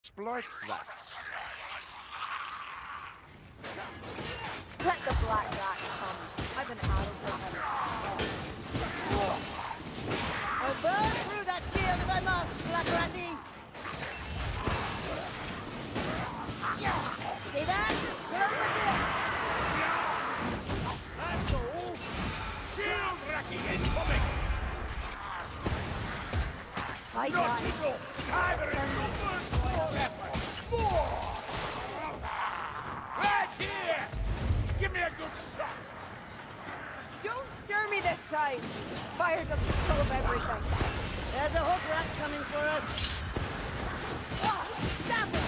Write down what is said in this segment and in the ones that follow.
Exploit that. Let the black rat come. I've been out of them. I'll burn through that shield if I must, Black Ratty! See that? We're over here! That's all. Shield racking incoming. I Not got it. enough. Either in numbers or effort. More. Right here. Give me a good shot. Don't scare me this time. Fire doesn't solve everything. There's a hook rat coming for us. Stop it!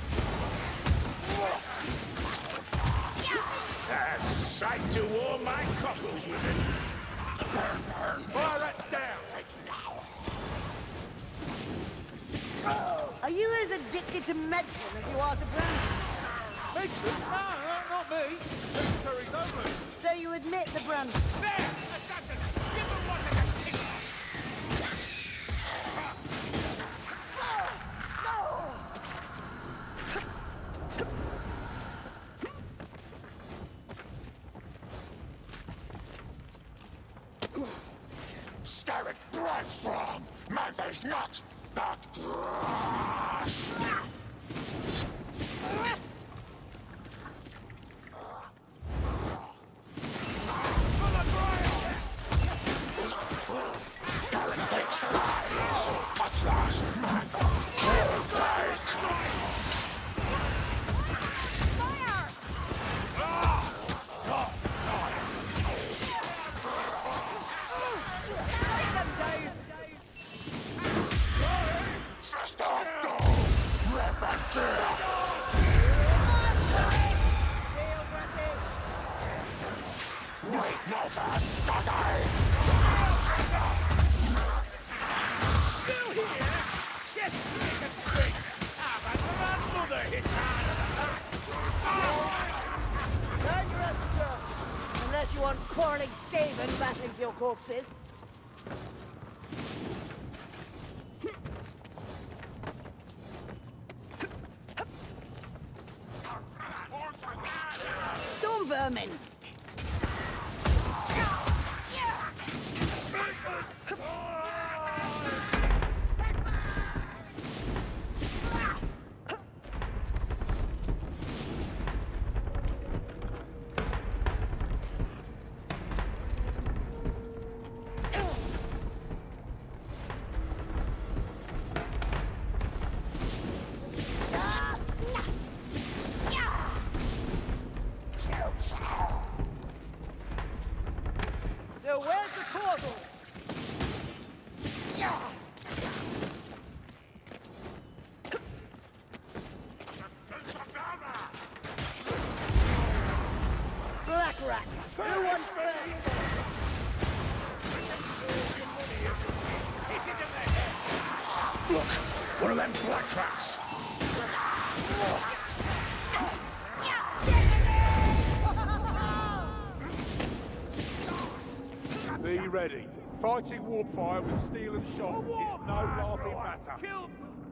A sight to warm my cockles with it. Fire rats down. Are you as addicted to medicine as you are to brandy? Mason? No, not me. Secretary's only. So you admit the brandy? There! Assassin! Give them what I can kick. Scarlet bright strong, man there's not that grass. Scarlet takes spies, touch that man, he'll take. Fire! Take them down! Sister, go, repetier. Shield Ratty! Wait, no fast, die. Still here? Get straight and straight. Ah, my grandmother hit hard at the back. Time for us to go. Unless you want quarreling Skaven bashing your corpses. Storm vermin! So where's the portal? Black Rat! Who wants first? Look, one of them black rats. Be ready. Fighting Warpfire with steel and shot is no laughing matter. Kill